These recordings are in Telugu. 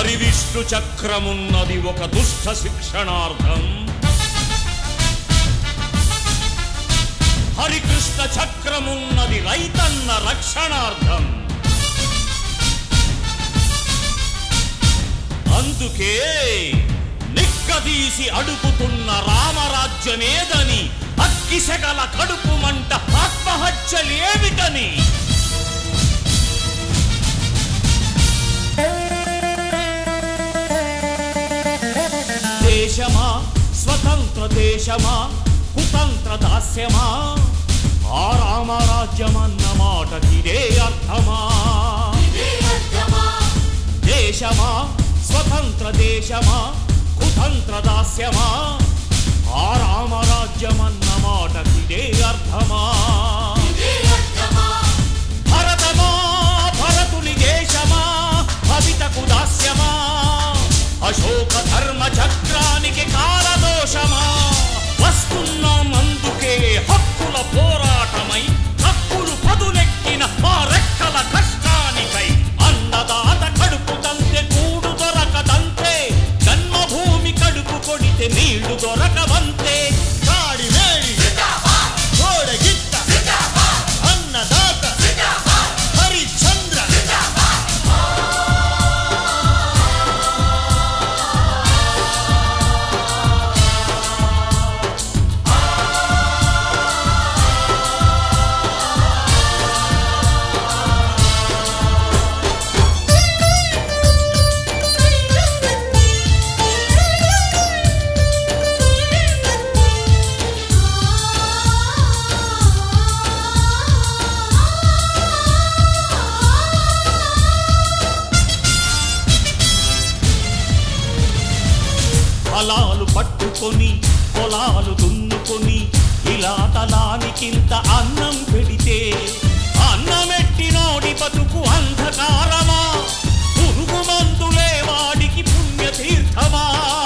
హరివిష్ణు చక్రమున్నది ఒక దుష్ట శిక్షణార్థం, హరికృష్ణ చక్రమున్నది రైతన్న రక్షణార్థం. అందుకే నిక్కదీసి అడుగుతున్న రామరాజ్యమేదని, అక్కిసెగల కడుపు మంట ఆత్మహత్యలేమిటని. దేశమా స్వతంత్ర దేశమా కుతంత్ర దాస్యమా, ఆ రామరాజ్యమన్న మాటకిదే అర్థమా. దేశమా స్వతంత్ర దేశమా కుతంత్ర దాస్యమా, ఆ రామరాజ్యమన్న మాటకిదే అర్థమా. భరతమా భరతుని దేశమా భవితకు దాస్యమా, అశోక ధర్మ చక్రానికి కాలదోషమా. వస్తున్నాం అందుకే హక్కుల పోరాటమై, హక్కులు పదులెక్కిన మా రెక్కల కష్టానికై. అన్నదాత కడుపు తంతే కూడు దొరకదంతే, జన్మభూమి కడుపు కొడితే నీళ్లు దొరకవంతే. కాడి వేడి గోడగిట్ట అన్నదాత హరిశ్చంద్ర. ఫలాలు పట్టుకొని పొలాలు దున్నుకొని, ఇలా తలానికింత అన్నం పెడితే, అన్నమెట్టినోడి బతుకు అంధకారమా, పురుగు మందులే వాడికి పుణ్యతీర్థమా.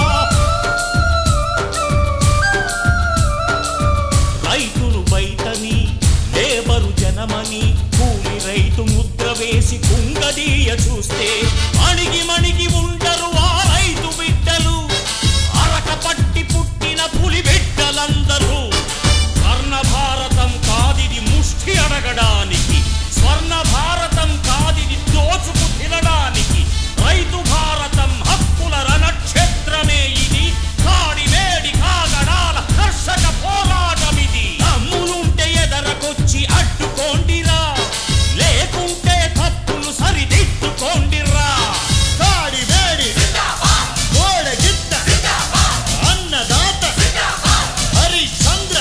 రైతులు బయటని లేబరు జనమని, కూలి రైతు ముద్ర వేసి కుంగదీయ చూస్తే, అణిగి మణిగి ఉండరు ఆ రైతు బిడ్డలు, పట్టి పుట్టిన పులి బిడ్డలందరూ. స్వర్ణ భారతం కాదిది ముష్టి అడగడానికి, స్వర్ణ భారతం కాదిది దోచుకు తినడానికి. రైతు భారతం హక్కుల రణక్షేత్రమే ఇది, కాడి వేడి కాగడాల కర్షక పోరాటమిది. తమ్ములుంటే ఎదరకొచ్చి అడ్డుకోండిరా, లేకుంటే తప్పులు సరిదిద్దుకోండిరా. కాడి వేడి గోడగిత్త అన్నదాత హరిశ్చంద్ర.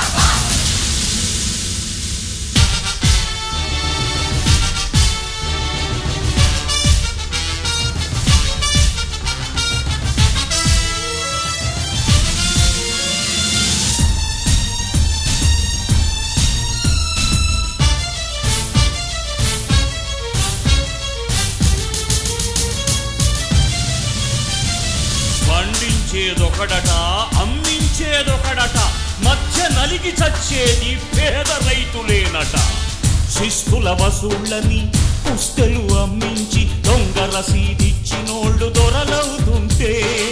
పండించేదొకడట అమ్మించేదొకడట, మధ్య నలిగి చచ్చేది పేద రైతులేనట. శిస్తుల వసూళ్ళని పుస్తలు అమ్మించి దొంగ రసీదిచ్చినోళ్ళు దొరలవుతుంటే,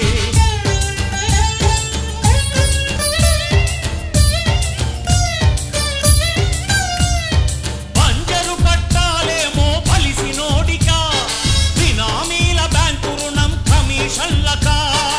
పంజరు కట్టాలేమో పలిసినోడికా, బినామీల బ్యాంకు రుణం కమిషన్లకా.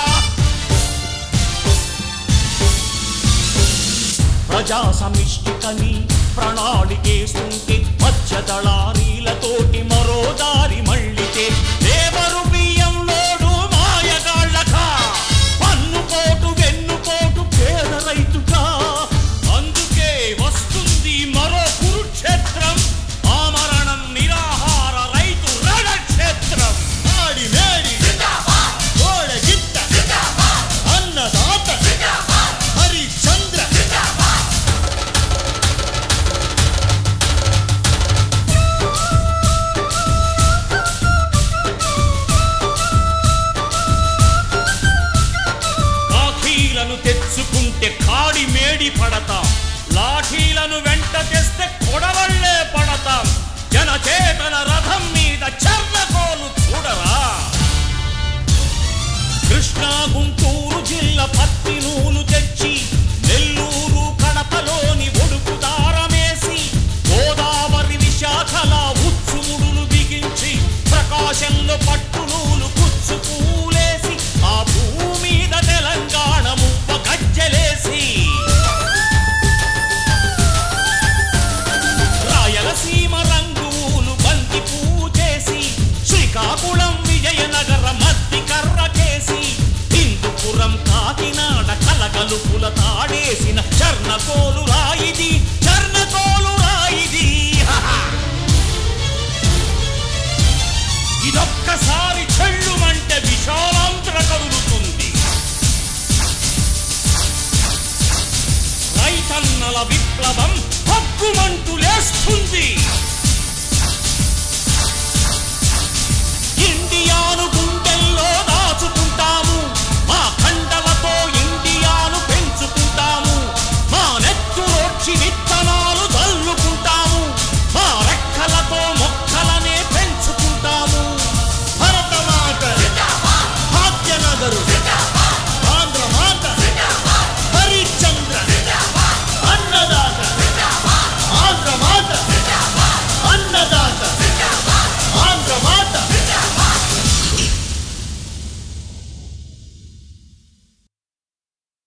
ప్రజా సమిష్టికని ప్రణాళికేస్తుంటే, మధ్య దళారీలతోటి మరో దారి మళ్ళితే, లేబరు బియ్యం లోడు మాయగాళ్ళకా, పన్నుపోటు వెన్నుపోటు పేద రైతుకా. అందుకే వస్తుంది మరో కురుక్షేత్రం, ఆమరణం నిరాహార రైతు రణక్షేత్రం. ఆడి మేడి గోడగిత్త అన్నదాత హరిశ్చంద్ర. తెచ్చుకుంటే కాడి మేడి పడతాం, లాఠీలను వెంట తెస్తే కొడవళ్లే పడతాం. జనచేతన రథం మీద చర్లకోలు చూడరా. కృష్ణా గుంటూరు జిల్లా పత్తి నూలు తెచ్చి నెల్లూరు కడపలోని ఒడుకు దారమేసి గోదావరి విశాఖల ఉచ్చుముడులు బిగించి ప్రకాశంలో పట్టు నూలు కుచ్చు పూలేసి ఆ భూమి మీద తెలంగాణ ముప్ప గజ్జలేసి రాయలసీమ రంగులు బంతి పూచేసి శ్రీకాకుళం విజయనగర మద్ది కర్రకేసి హిందూపురం కాకినాడ కలగలుపుల తాడేసిన చర్ణకోలు రాయిది చర్ణకోలు రాయిది ఇదొక్కసారి చెళ్ళుమంటే విశాలాంతర కదులుతుంది రైతన్నల విప్లవం హక్కుమంటూ లేస్తుంది ఇండియాను